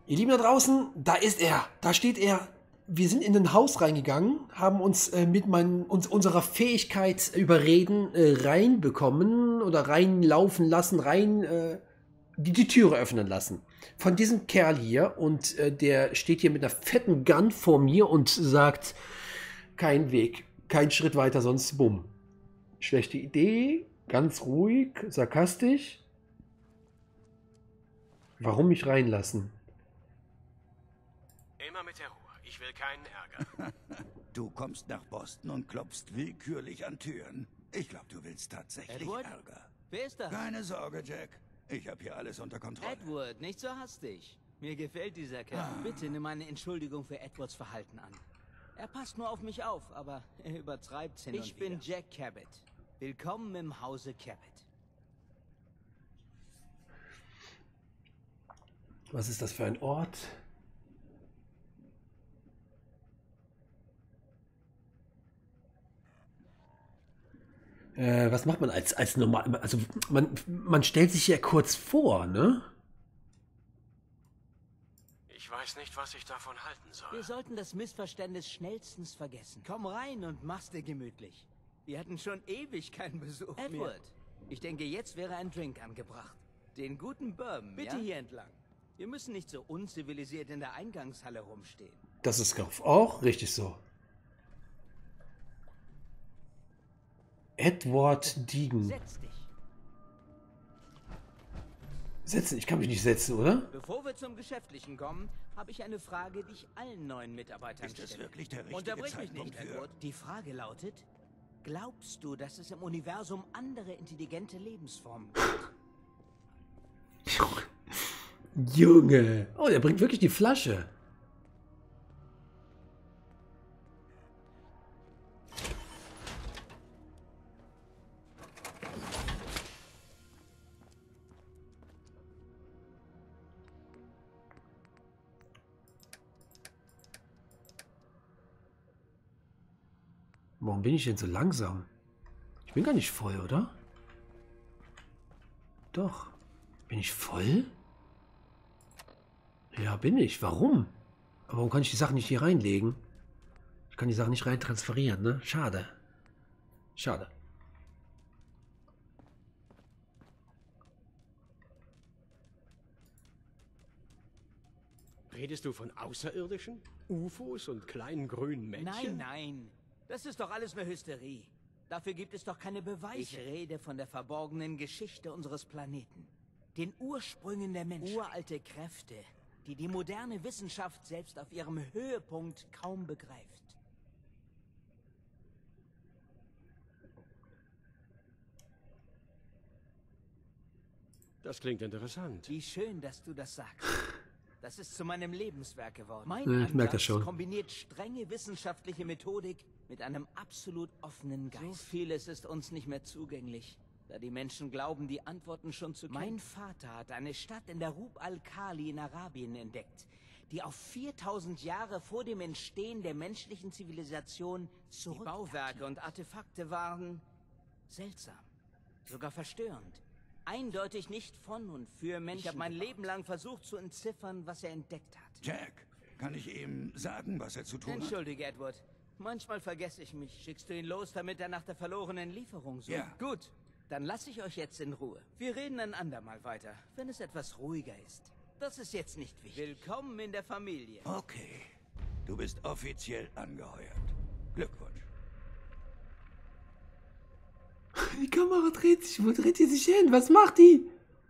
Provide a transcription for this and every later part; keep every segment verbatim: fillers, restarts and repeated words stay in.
Ihr Lieben da draußen, da ist er, da steht er. Wir sind in ein Haus reingegangen, haben uns äh, mit mein, uns, unserer Fähigkeit überreden äh, reinbekommen oder reinlaufen lassen, rein äh, die, die Türe öffnen lassen. Von diesem Kerl hier, und äh, der steht hier mit einer fetten Gun vor mir und sagt, kein Weg, kein Schritt weiter, sonst bumm. Schlechte Idee, ganz ruhig, sarkastisch. Warum mich reinlassen? Immer mit der Ruhe. Ich will keinen Ärger. Du kommst nach Boston und klopfst willkürlich an Türen. Ich glaube, du willst tatsächlich Edward? Ärger. Wer ist das? Keine Sorge, Jack. Ich habe hier alles unter Kontrolle. Edward, nicht so hastig. Mir gefällt dieser Kerl. Ah. Bitte nimm meine Entschuldigung für Edwards Verhalten an. Er passt nur auf mich auf, aber er übertreibt's hin Ich und bin wieder. Jack Cabot. Willkommen im Hause Cabot. Was ist das für ein Ort? Äh, was macht man als, als normal? Also man, man stellt sich ja kurz vor, ne? Ich weiß nicht, was ich davon halten soll. Wir sollten das Missverständnis schnellstens vergessen. Komm rein und mach's dir gemütlich. Wir hatten schon ewig keinen Besuch Edward, mehr. Ich denke, jetzt wäre ein Drink angebracht. Den guten Bourbon, Bitte ja? hier entlang. Wir müssen nicht so unzivilisiert in der Eingangshalle rumstehen. Das ist auch richtig so. Edward Deegan. Setz dich. Setzen? Ich kann mich nicht setzen, oder? Bevor wir zum Geschäftlichen kommen, habe ich eine Frage, die ich allen neuen Mitarbeitern Ist das stelle. wirklich der richtige Unterbrich mich Zeitpunkt nicht, für... Edward. Die Frage lautet, glaubst du, dass es im Universum andere intelligente Lebensformen gibt? Junge. Oh, der bringt wirklich die Flasche. Warum bin ich denn so langsam? Ich bin gar nicht voll, oder? Doch. Bin ich voll? Ja, bin ich. Warum? Aber warum kann ich die Sachen nicht hier reinlegen? Ich kann die Sachen nicht rein transferieren, ne? Schade. Schade. Redest du von Außerirdischen? U F Os und kleinen grünen Männchen? Nein, nein. Das ist doch alles nur Hysterie. Dafür gibt es doch keine Beweise. Ich rede von der verborgenen Geschichte unseres Planeten. Den Ursprüngen der Menschen. Uralte Kräfte, die die moderne Wissenschaft selbst auf ihrem Höhepunkt kaum begreift. Das klingt interessant. Wie schön, dass du das sagst. Das ist zu meinem Lebenswerk geworden. Mein Ja, ich merke das schon. kombiniert strenge wissenschaftliche Methodik mit einem absolut offenen Geist. So vieles ist uns nicht mehr zugänglich, da die Menschen glauben, die Antworten schon zu kennen. Mein Vater hat eine Stadt in der Rub al-Khali in Arabien entdeckt, die auf viertausend Jahre vor dem Entstehen der menschlichen Zivilisation zurück. Die Bauwerke und Artefakte waren seltsam, sogar verstörend. Eindeutig nicht von und für Menschen. Ich habe mein Leben lang versucht zu entziffern, was er entdeckt hat. Jack, kann ich ihm sagen, was er zu tun hat? Entschuldige, Edward. Manchmal vergesse ich mich. Schickst du ihn los, damit er nach der verlorenen Lieferung sucht? Ja. Gut, dann lasse ich euch jetzt in Ruhe. Wir reden ein andermal weiter, wenn es etwas ruhiger ist. Das ist jetzt nicht wichtig. Willkommen in der Familie. Okay, du bist offiziell angeheuert. Glückwunsch. Die Kamera dreht sich. Wo dreht die sich hin? Was macht die?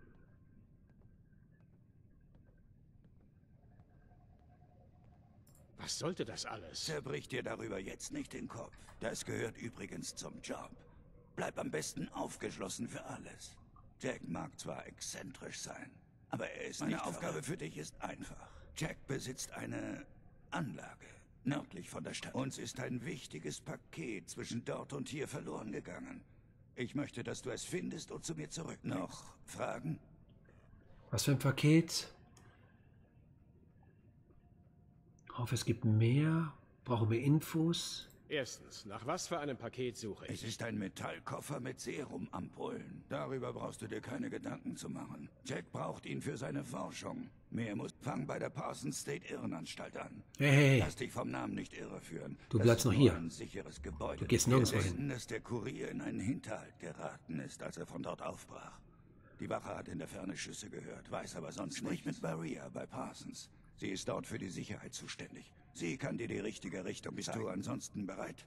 Was sollte das alles? Zerbrich dir darüber jetzt nicht den Kopf. Das gehört übrigens zum Job. Bleib am besten aufgeschlossen für alles. Jack mag zwar exzentrisch sein, aber er ist Meine nicht Aufgabe für dich ist einfach. Jack besitzt eine Anlage nördlich von der Stadt. Uns ist ein wichtiges Paket zwischen dort und hier verloren gegangen. Ich möchte, dass du es findest und zu mir zurückbringst. Noch Fragen? Was für ein Paket? Ich hoffe, es gibt mehr. Brauchen wir Infos? Erstens, nach was für einem Paket suche Es ich? ist ein Metallkoffer mit Serumampullen. Darüber brauchst du dir keine Gedanken zu machen. Jack braucht ihn für seine Forschung. Mehr muss... Fang bei der Parsons State Irrenanstalt an. Hey, hey, hey. Lass dich vom Namen nicht irreführen. Du Das bleibst ist noch nur hier. Ein sicheres Gebäude. Du gehst Wir nirgendwo denken, hin. dass der Kurier in einen Hinterhalt geraten ist, als er von dort aufbrach. Die Wache hat in der Ferne Schüsse gehört, weiß aber sonst Sprich mit Maria bei Parsons. Sie ist dort für die Sicherheit zuständig. Sie kann dir die richtige Richtung Bist zeigen. Du ansonsten bereit?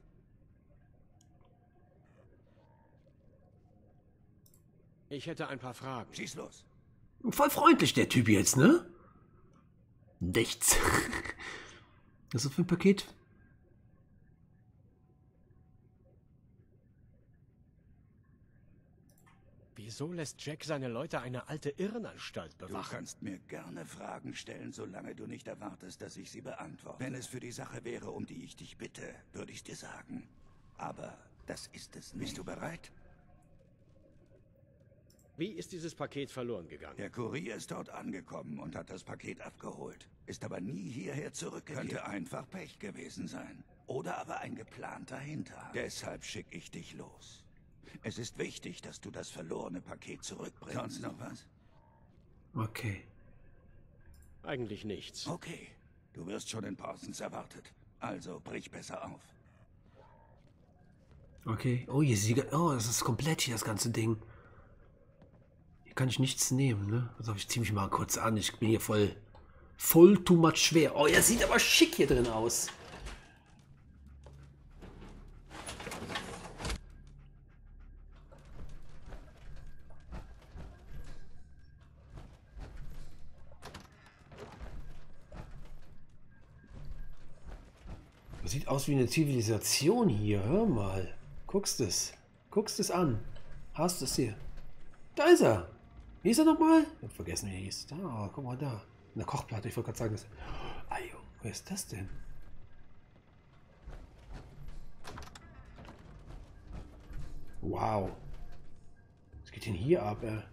Ich hätte ein paar Fragen. Schieß los. Voll freundlich, der Typ jetzt, ne? Nichts. Was ist das für ein Paket? Wieso lässt Jack seine Leute eine alte Irrenanstalt Du bewachen? kannst mir gerne Fragen stellen, solange du nicht erwartest, dass ich sie beantworte. Wenn es für die Sache wäre, um die ich dich bitte, würde ich dir sagen. Aber das ist es nicht. Bist du bereit? Wie ist dieses Paket verloren gegangen? Der Kurier ist dort angekommen und hat das Paket abgeholt. Ist aber nie hierher zurückgekehrt. Könnte einfach Pech gewesen sein. Oder aber ein geplanter Hinterhalt. Deshalb schicke ich dich los. Es ist wichtig, dass du das verlorene Paket zurückbringst. Sonst noch was? Okay. Eigentlich nichts. Okay. Du wirst schon in Parsons erwartet. Also brich besser auf. Okay. Oh, hier ist die, oh, das ist komplett hier, das ganze Ding. Hier kann ich nichts nehmen, ne? Also ich zieh mich mal kurz an. Ich bin hier voll, voll too much schwer. Oh, er sieht aber schick hier drin aus. Das sieht aus wie eine Zivilisation hier. Hör mal. Guckst es. Guckst es an. Hast es hier. Da ist er. Wie ist er nochmal? Ich hab vergessen, wie er hieß. Da, guck mal da. Eine Kochplatte. Ich wollte gerade sagen, das. Ah, Junge, wer ist das denn? Wow. Was geht denn hier ab, ey?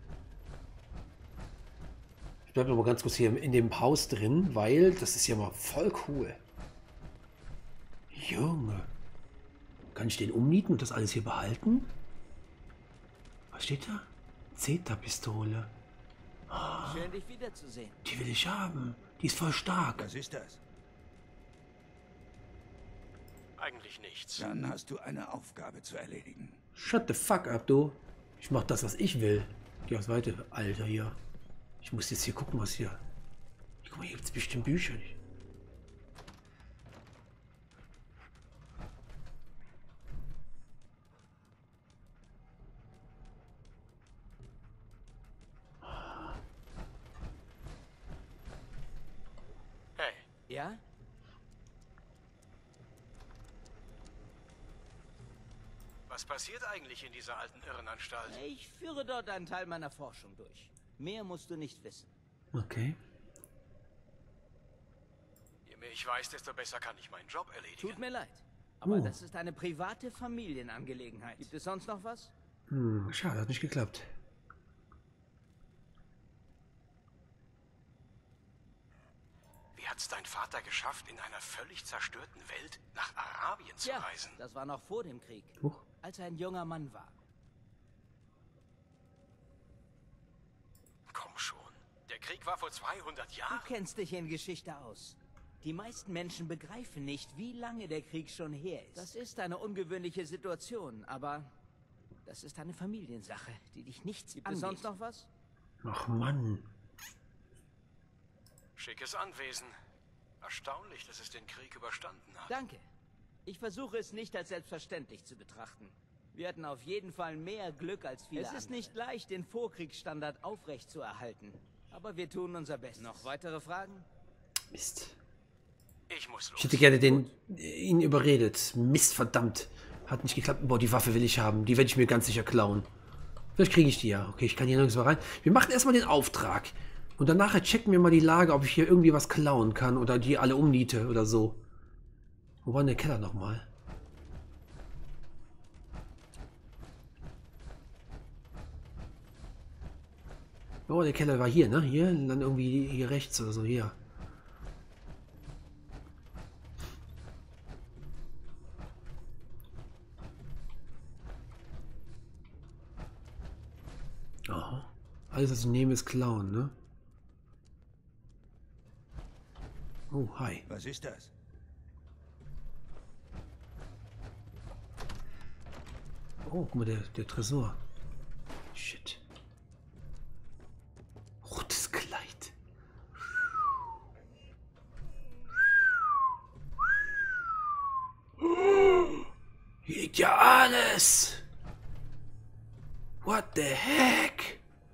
Ich bleibe noch mal ganz kurz hier in dem Haus drin, weil das ist ja mal voll cool. Junge. Kann ich den umnieten und das alles hier behalten? Was steht da? Zeta-Pistole. Schön, dich wiederzusehen. Die will ich haben. Die ist voll stark. Was ist das? Eigentlich nichts. Dann hast du eine Aufgabe zu erledigen. Shut the fuck up, du. Ich mach das, was ich will. Geh aufs Weite, Alter, hier. Ich muss jetzt hier gucken, was hier... Guck mal, hier gibt's bestimmt Bücher. Hey, Ja? was passiert eigentlich in dieser alten Irrenanstalt? Ich führe dort einen Teil meiner Forschung durch. Mehr musst du nicht wissen. Okay. Je mehr ich weiß, desto besser kann ich meinen Job erledigen. Tut mir leid. Aber Oh. das ist eine private Familienangelegenheit. Gibt es sonst noch was? Hm, schade, hat nicht geklappt. Wie hat's dein Vater geschafft, in einer völlig zerstörten Welt nach Arabien zu Ja, reisen? das war noch vor dem Krieg, Huch. als er ein junger Mann war. Komm schon. Der Krieg war vor zweihundert Du Jahren. kennst dich in Geschichte aus. Die meisten Menschen begreifen nicht, wie lange der Krieg schon her ist. Das ist eine ungewöhnliche Situation, aber das ist eine Familiensache, die dich nichts angeht. Gibt es sonst noch was? Ach Mann. Schickes Anwesen. Erstaunlich, dass es den Krieg überstanden hat. Danke. Ich versuche es nicht als selbstverständlich zu betrachten. Wir hatten auf jeden Fall mehr Glück als viele andere. Es ist nicht leicht, den Vorkriegsstandard aufrechtzuerhalten. Aber wir tun unser Bestes. Noch weitere Fragen? Mist. Ich muss los. Ich hätte gerne den, ihn überredet. Mist, verdammt. Hat nicht geklappt. Boah, die Waffe will ich haben. Die werde ich mir ganz sicher klauen. Vielleicht kriege ich die ja. Okay, ich kann hier nirgends mal rein. Wir machen erstmal den Auftrag. Und danach checken wir mal die Lage, ob ich hier irgendwie was klauen kann. Oder die alle umniete oder so. Wo war denn der Keller nochmal? Oh, der Keller war hier, ne? Hier, dann irgendwie hier rechts oder so, hier. Alles, was ich nehme, ist klauen, ne? Oh, hi. Was ist das? Oh, guck mal, der, der Tresor. Shit. Rotes Kleid. Hier liegt ja alles. What the heck?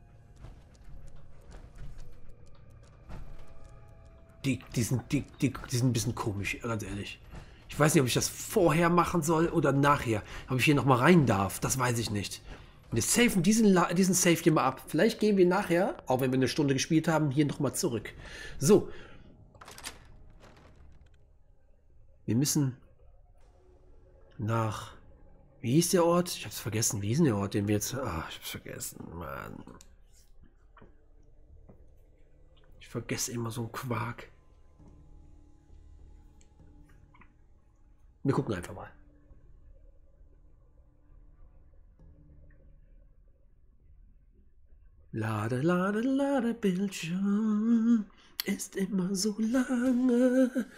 Die, die, sind, die, die, die sind ein bisschen komisch, ganz ehrlich. Ich weiß nicht, ob ich das vorher machen soll oder nachher. Ob ich hier nochmal rein darf, das weiß ich nicht. Wir safen diesen, La diesen Safe hier mal ab. Vielleicht gehen wir nachher, auch wenn wir eine Stunde gespielt haben, hier nochmal zurück. So. Wir müssen nach... Wie hieß der Ort? Ich hab's vergessen. Wie hieß denn der Ort, den wir jetzt... Ah, ich hab's vergessen, Mann. Ich vergesse immer so einen Quark. Wir gucken einfach mal. Lade, lade, lade, Bildschirm ist immer so lange.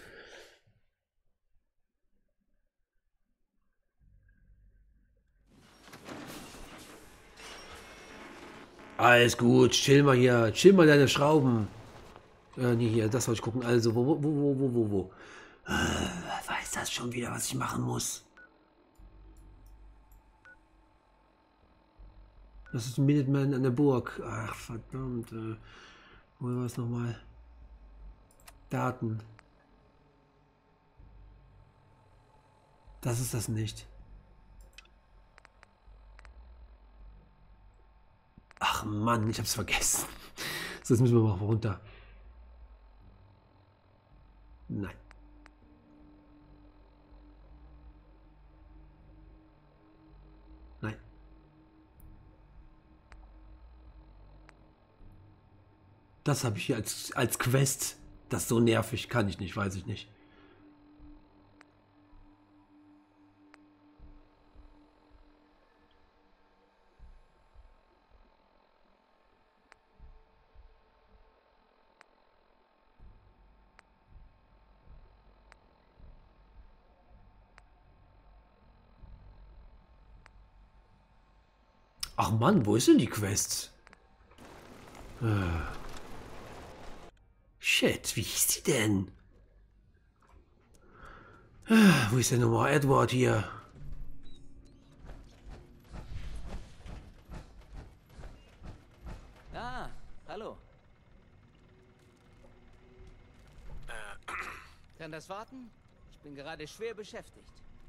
Alles gut, chill mal hier, chill mal deine Schrauben. Äh, nee, hier, das soll ich gucken. Also, wo, wo, wo, wo, wo, wo? Äh, weiß das schon wieder, was ich machen muss? Das ist ein Minuteman an der Burg. Ach, verdammt. Äh, wo war es nochmal? Daten. Das ist das nicht. Ach Mann, ich hab's vergessen. So, jetzt müssen wir mal runter. Nein. Nein. Das habe ich hier als, als Quest. Das ist so nervig. Kann ich nicht, weiß ich nicht. Ach Mann, wo ist denn die Quest? Äh. Shit, wie hieß die denn? Äh, wo ist denn nochmal Edward hier? Ah, hallo. Äh, Kann das warten? Ich bin gerade schwer beschäftigt.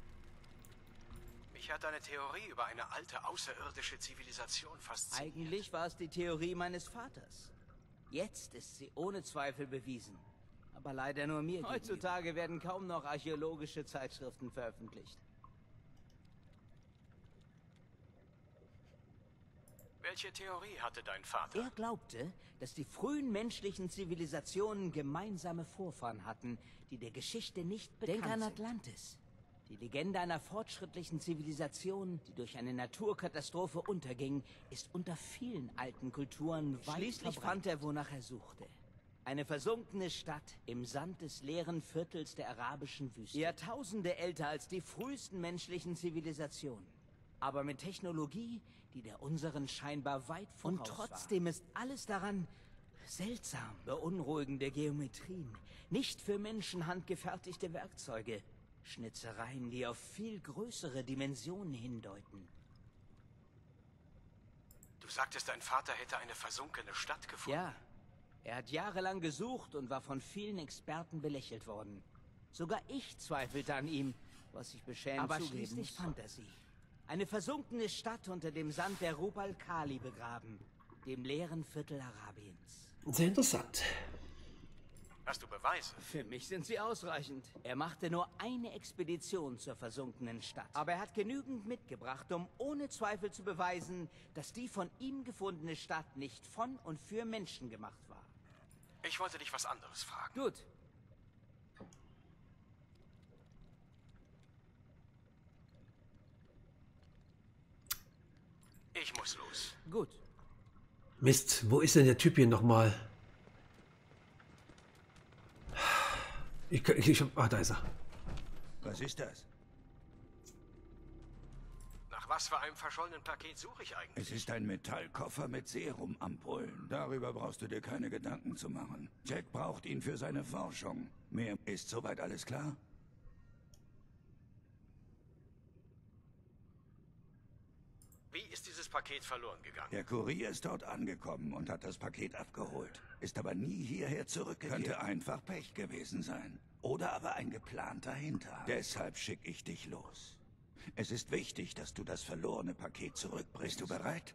mich hat eine Theorie über eine alte außerirdische Zivilisation fasziniert. Eigentlich war es die Theorie meines Vaters. Jetzt ist sie ohne Zweifel bewiesen. Aber leider nur mir. Heutzutage werden kaum noch archäologische Zeitschriften veröffentlicht. Welche Theorie hatte dein Vater? Er glaubte, dass die frühen menschlichen Zivilisationen gemeinsame Vorfahren hatten, die der Geschichte nicht bekannt sind. Denk an Atlantis. Die Legende einer fortschrittlichen Zivilisation, die durch eine Naturkatastrophe unterging, ist unter vielen alten Kulturen weit Schließlich fand er, wonach er suchte. Eine versunkene Stadt im Sand des leeren Viertels der arabischen Wüste. Jahrtausende älter als die frühesten menschlichen Zivilisationen. Aber mit Technologie, die der unseren scheinbar weit voraus war. Und trotzdem ist alles daran seltsam. Beunruhigende Geometrien, nicht für Menschen handgefertigte Werkzeuge. Schnitzereien, die auf viel größere Dimensionen hindeuten. Du sagtest, dein Vater hätte eine versunkene Stadt gefunden. Ja, er hat jahrelang gesucht und war von vielen Experten belächelt worden. Sogar ich zweifelte an ihm, was ich beschämt Aber zugeben schließlich muss. fand er sie. Eine versunkene Stadt unter dem Sand der Rub al-Khali begraben, dem leeren Viertel Arabiens. Sehr interessant. Hast du Beweise? Für mich sind sie ausreichend. Er machte nur eine Expedition zur versunkenen Stadt. Aber er hat genügend mitgebracht, um ohne Zweifel zu beweisen, dass die von ihm gefundene Stadt nicht von und für Menschen gemacht war. Ich wollte dich was anderes fragen. Gut. Ich muss los. Gut. Mist, wo ist denn der Typ hier nochmal? Ich, ich, ich, ah, da ist er. Was ist das? Nach was für einem verschollenen Paket suche ich eigentlich? Es ist ein Metallkoffer mit Serumampullen. Darüber brauchst du dir keine Gedanken zu machen. Jack braucht ihn für seine Forschung. Mehr ist soweit alles klar? Wie ist dieses Paket verloren gegangen? Der Kurier ist dort angekommen und hat das Paket abgeholt. Ist aber nie hierher zurückgekehrt. Könnte einfach Pech gewesen sein. Oder aber ein geplanter Hinterhalt. Deshalb schicke ich dich los. Es ist wichtig, dass du das verlorene Paket zurückbringst. Bist du bereit?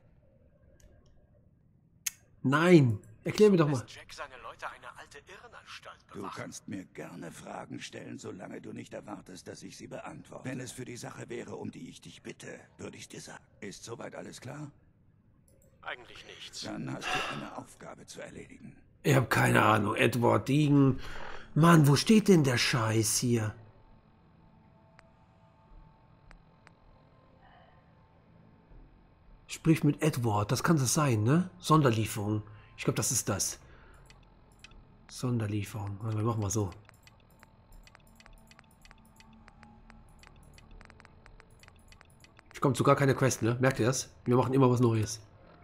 Nein, erklär mir doch mal. Lässt Jack seine Leute eine alte Irrenanstalt Du bewachen? kannst mir gerne Fragen stellen, solange du nicht erwartest, dass ich sie beantworte. Wenn es für die Sache wäre, um die ich dich bitte, würde ich dir sagen. Ist soweit alles klar? Eigentlich nichts. Dann hast du eine Aufgabe zu erledigen. Ich habe keine Ahnung. Edward Deegan. Mann, wo steht denn der Scheiß hier? Sprich mit Edward. Das kann das sein, ne? Sonderlieferung. Ich glaube, das ist das. Sonderlieferung. Also, wir machen mal so. Ich komme zu gar keine Quest, ne? Merkt ihr das? Wir machen immer was Neues.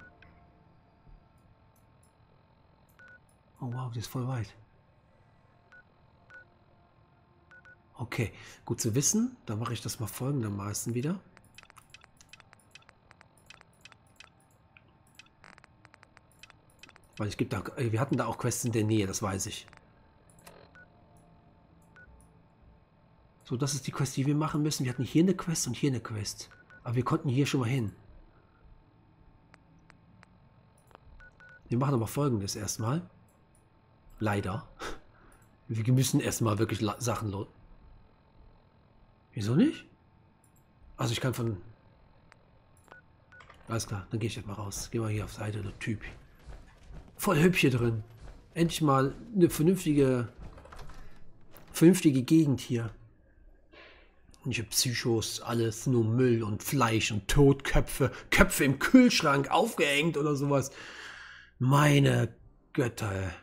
Oh wow, das ist voll weit. Okay, gut zu wissen. Dann mache ich das mal folgendermaßen wieder. Weil es gibt da, wir hatten da auch Quests in der Nähe, das weiß ich. So, das ist die Quest, die wir machen müssen. Wir hatten hier eine Quest und hier eine Quest. Aber wir konnten hier schon mal hin. Wir machen aber Folgendes erstmal. Leider. Wir müssen erstmal wirklich Sachen los. Wieso nicht? Also ich kann von... Alles klar, dann gehe ich jetzt mal raus. Geh mal hier auf Seite, der Typ. Voll hübsch hier drin. Endlich mal eine vernünftige... Vernünftige Gegend hier. Und ich habe Psychos, alles nur Müll und Fleisch und Totköpfe. Köpfe im Kühlschrank aufgehängt oder sowas. Meine Götter.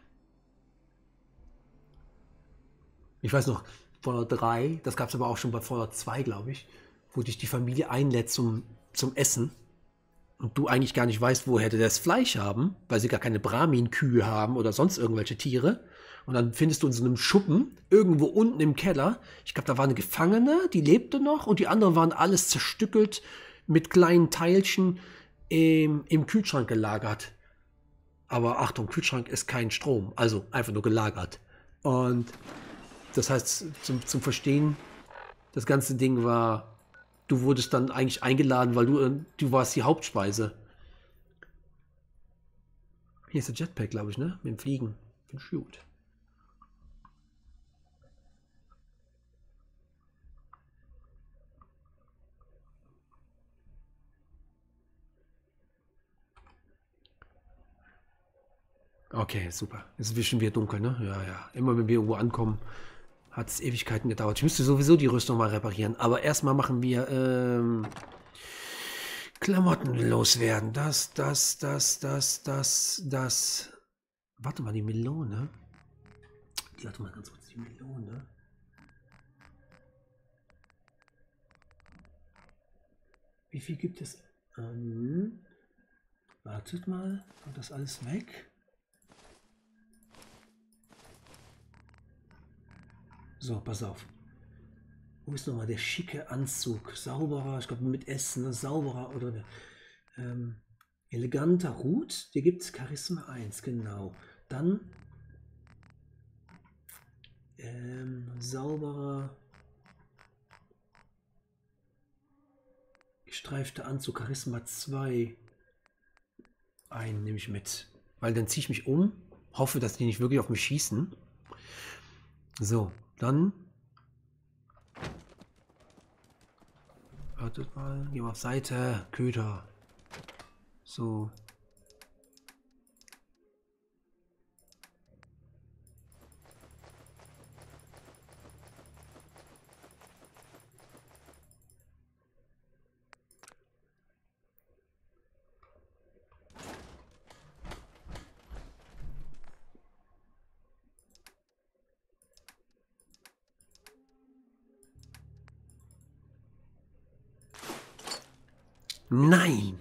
Ich weiß noch, Fallout drei, das gab es aber auch schon bei Fallout zwei, glaube ich, wo dich die Familie einlädt zum, zum Essen und du eigentlich gar nicht weißt, woher die das Fleisch haben, weil sie gar keine Brahmin-Kühe haben oder sonst irgendwelche Tiere. Und dann findest du in so einem Schuppen, irgendwo unten im Keller, ich glaube, da war eine Gefangene, die lebte noch und die anderen waren alles zerstückelt mit kleinen Teilchen im, im Kühlschrank gelagert. Aber Achtung, Kühlschrank ist kein Strom, also einfach nur gelagert. Und das heißt, zum, zum Verstehen, das ganze Ding war, du wurdest dann eigentlich eingeladen, weil du, du warst die Hauptspeise. Hier ist der Jetpack, glaube ich, ne? Mit dem Fliegen. Für den Shoot. Okay, super. Jetzt ist schon wieder dunkel, ne? Ja, ja. Immer wenn wir irgendwo ankommen, hat es Ewigkeiten gedauert. Ich müsste sowieso die Rüstung mal reparieren. Aber erstmal machen wir ähm, Klamotten loswerden. Das, das, das, das, das, das. Warte mal, die Melone. Die warte mal ganz kurz, die Melone. Wie viel gibt es? Ähm, wartet mal. Kommt das alles weg? So, pass auf. Wo ist nochmal der schicke Anzug? Sauberer, ich glaube mit S, ne? Sauberer oder ähm, eleganter Hut. Hier gibt es Charisma eins, genau. Dann ähm, sauberer gestreifter Anzug, Charisma zwei. Einen nehme ich mit. Weil dann ziehe ich mich um, hoffe, dass die nicht wirklich auf mich schießen. So. Dann wartet mal, gehen wir auf Seite, Köder. So. Nein!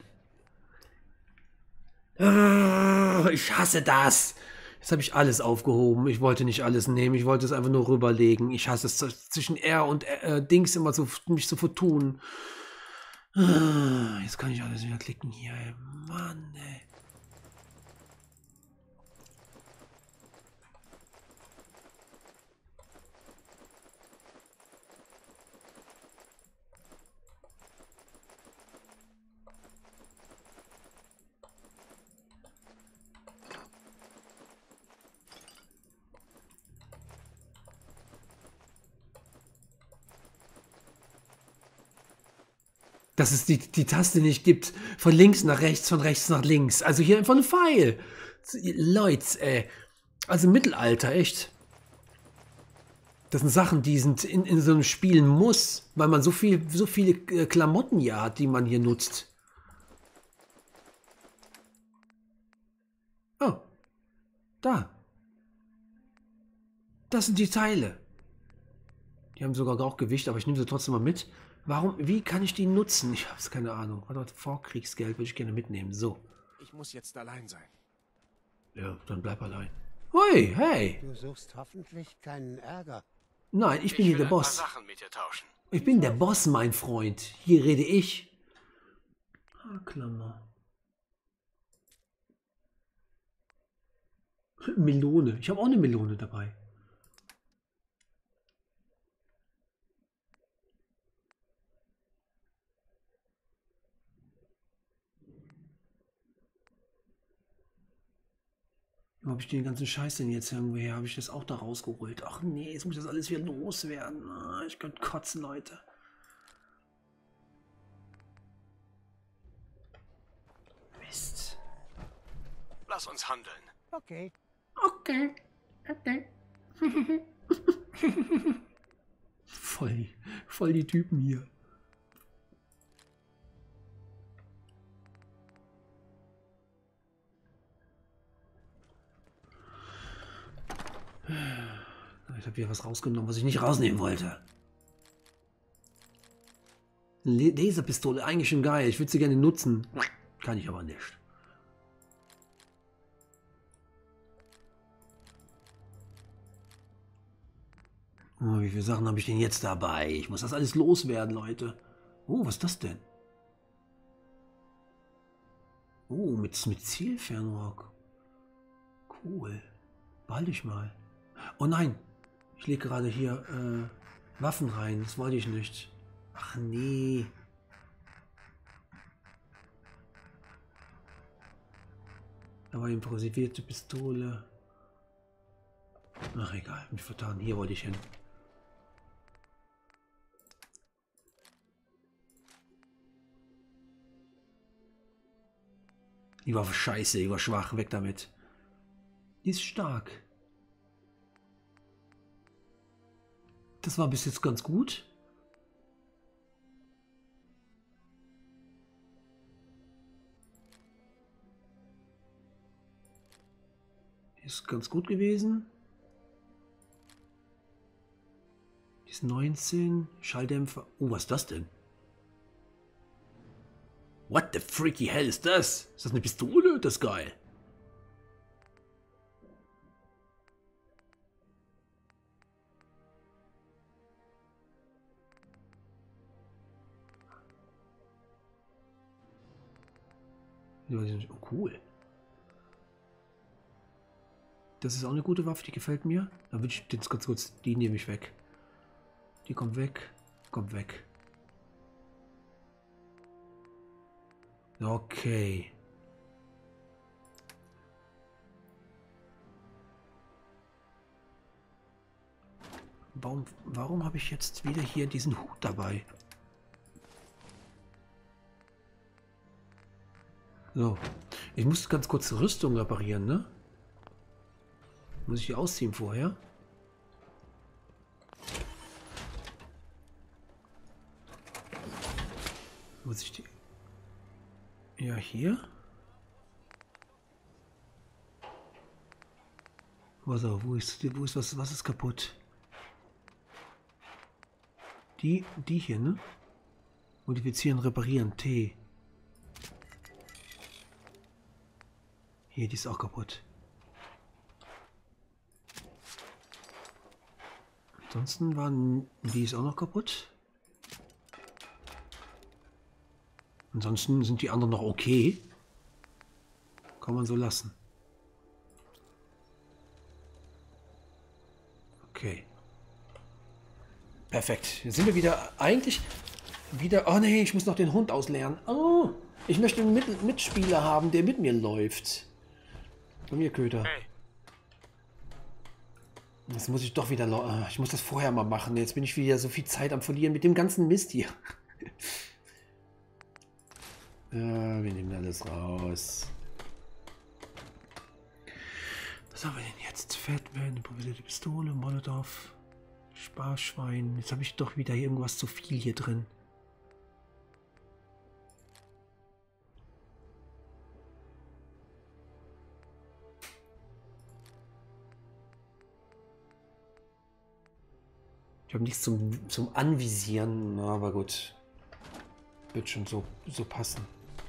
Ah, ich hasse das! Jetzt habe ich alles aufgehoben. Ich wollte nicht alles nehmen. Ich wollte es einfach nur rüberlegen. Ich hasse es zwischen R und äh, Dings immer so, mich zu vertun. Ah, jetzt kann ich alles wieder klicken hier. Ey. Mann, ey. Dass es die, die Taste nicht gibt, von links nach rechts, von rechts nach links. Also hier einfach ein Pfeil. Leute, ey. Also Mittelalter, echt. Das sind Sachen, die sind in, in so einem Spiel muss, weil man so viel, so viele Klamotten hier hat, die man hier nutzt. Oh. Da. Das sind die Teile. Die haben sogar auch Gewicht, aber ich nehme sie trotzdem mal mit. Warum, wie kann ich die nutzen? Ich habe keine Ahnung. Vorkriegsgeld würde ich gerne mitnehmen. So. Ich muss jetzt allein sein. Ja, dann bleib allein. Hui, hey. Du suchst hoffentlich keinen Ärger. Nein, ich bin Ich hier will der ein paar Boss. Sachen mit dir tauschen. Ich bin der Boss, mein Freund. Hier rede ich. Ah, Klammer. Melone. Ich habe auch eine Melone dabei. Wo habe ich den ganzen Scheiß denn jetzt irgendwo her? Habe ich das auch da rausgeholt? Ach nee, jetzt muss das alles wieder loswerden. Ah, ich könnte kotzen, Leute. Mist. Lass uns handeln. Okay. Okay. Okay. voll, voll die Typen hier. Ich habe hier was rausgenommen, was ich nicht rausnehmen wollte. Le Laserpistole, eigentlich schon geil. Ich würde sie gerne nutzen. Kann ich aber nicht. Oh, wie viele Sachen habe ich denn jetzt dabei? Ich muss das alles loswerden, Leute. Oh, was ist das denn? Oh, mit, mit Zielfernrohr. Cool. Ball ich mal. Oh nein, ich lege gerade hier äh, Waffen rein. Das wollte ich nicht. Ach nee. Da war improvisierte Pistole. Ach egal, mich vertan. Hier wollte ich hin. Die war scheiße, die war schwach. Weg damit. Die ist stark. Das war bis jetzt ganz gut. Ist ganz gut gewesen. Die ist neunzehn. Schalldämpfer. Oh, was ist das denn? What the freaky hell ist das? Ist das eine Pistole? Das ist geil. Oh, cool. Das ist auch eine gute Waffe, die gefällt mir. Dann würde ich jetzt ganz kurz, die nehme ich weg. Die kommt weg, kommt weg. Okay. Warum, warum habe ich jetzt wieder hier diesen Hut dabei? So, ich muss ganz kurz Rüstung reparieren, ne? Muss ich die ausziehen vorher? Muss ich die... Ja, hier? Was auch, wo ist, wo ist was, was ist kaputt? Die, die hier, ne? Modifizieren, reparieren, T. Hier, die ist auch kaputt. Ansonsten waren die ist auch noch kaputt. Ansonsten sind die anderen noch okay. Kann man so lassen. Okay. Perfekt. Jetzt sind wir wieder eigentlich wieder. Oh nee, ich muss noch den Hund ausleeren. Oh, ich möchte einen Mit Mitspieler haben, der mit mir läuft. Komm hier, Köter. Hey. Das muss ich doch wieder. Ich muss das vorher mal machen. Jetzt bin ich wieder so viel Zeit am Verlieren mit dem ganzen Mist hier. Ja, wir nehmen alles raus. Was haben wir denn jetzt? Fatman, improvisierte Pistole, Molotow, Sparschwein. Jetzt habe ich doch wieder irgendwas zu viel hier drin. Ich habe nichts zum, zum Anvisieren, aber gut. Wird schon so, so passen.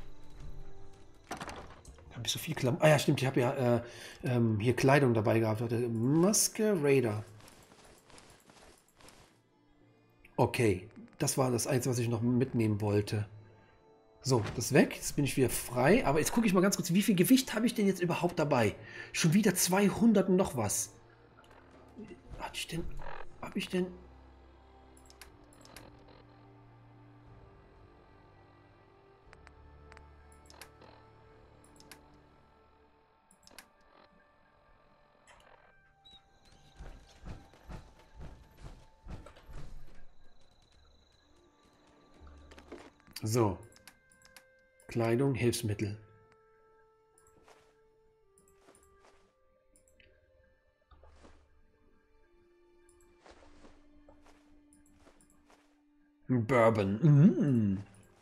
Habe ich so viel Klamotten. Ah ja, stimmt, ich habe ja äh, ähm, hier Kleidung dabei gehabt. Masquerader. Okay, das war das Einzige, was ich noch mitnehmen wollte. So, das ist weg. Jetzt bin ich wieder frei. Aber jetzt gucke ich mal ganz kurz, wie viel Gewicht habe ich denn jetzt überhaupt dabei? Schon wieder zweihundert und noch was. Hatte ich denn... Habe ich denn... So. Kleidung, Hilfsmittel. Bourbon. Mm.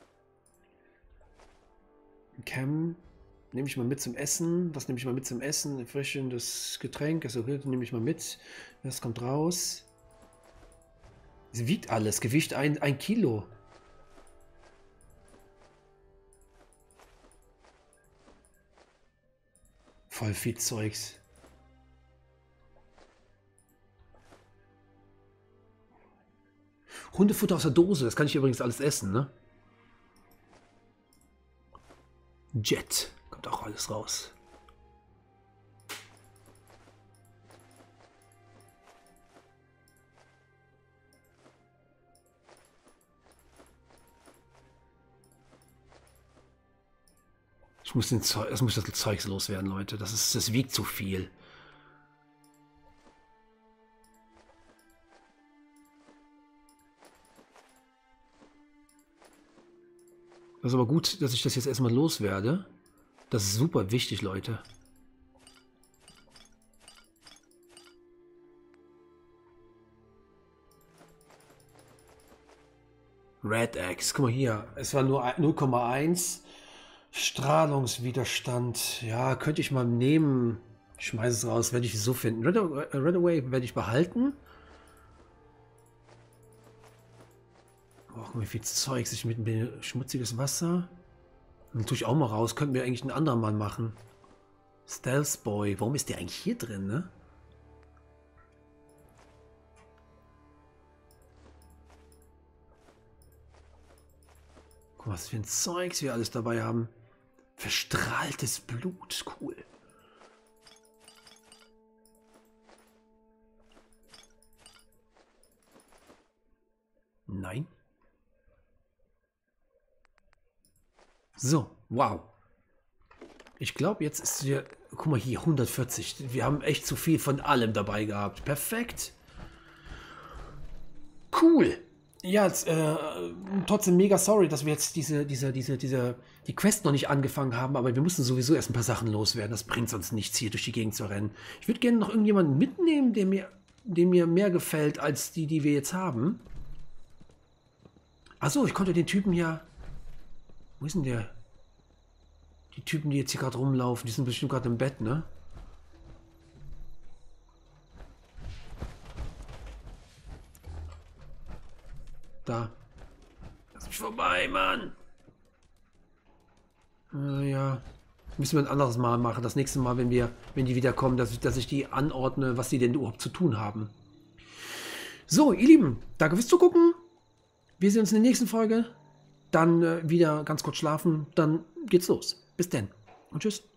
Cam. Nehme ich mal mit zum Essen. Das nehme ich mal mit zum Essen. Erfrischendes Getränk. Also nehme ich mal mit. Das kommt raus. Sie wiegt alles. Gewicht ein, ein Kilo. Voll viel Zeugs. Hundefutter aus der Dose, das kann ich übrigens alles essen, ne? Jet, kommt auch alles raus. Ich muss den Zeug, das muss das Zeugs loswerden, Leute. Das ist, das wiegt zu viel. Das ist aber gut, dass ich das jetzt erstmal loswerde. Das ist super wichtig, Leute. Red Axe, guck mal hier. Es war nur null Komma eins. Strahlungswiderstand. Ja, könnte ich mal nehmen. Ich schmeiße es raus, werde ich so finden. Red, Red Away werde ich behalten. Oh, guck mal, wie viel Zeugs ich mit mir. Schmutziges Wasser. Dann tue ich auch mal raus. Könnte mir eigentlich ein anderer Mann machen. Stealth Boy. Warum ist der eigentlich hier drin, ne? Guck mal, was für ein Zeugs wir alles dabei haben. Verstrahltes Blut. Cool. Nein. So, wow. Ich glaube, jetzt ist hier... Guck mal hier, hundertvierzig. Wir haben echt zu viel von allem dabei gehabt. Perfekt. Cool. Ja, jetzt, äh, trotzdem mega sorry, dass wir jetzt diese, diese, diese, diese, die Quest noch nicht angefangen haben, aber wir müssen sowieso erst ein paar Sachen loswerden. Das bringt sonst nichts, hier durch die Gegend zu rennen. Ich würde gerne noch irgendjemanden mitnehmen, der mir, der mir mehr gefällt, als die, die wir jetzt haben. Achso, ich konnte den Typen ja... Wo ist denn der? Die Typen, die jetzt hier gerade rumlaufen, die sind bestimmt gerade im Bett, ne? Da. Lass mich vorbei, Mann. Äh, ja. Müssen wir ein anderes Mal machen. Das nächste Mal, wenn wir, wenn die wiederkommen, dass ich, dass ich die anordne, was die denn überhaupt zu tun haben. So, ihr Lieben, danke fürs Zugucken. Wir sehen uns in der nächsten Folge. Dann äh, wieder ganz kurz schlafen. Dann geht's los. Bis dann und tschüss.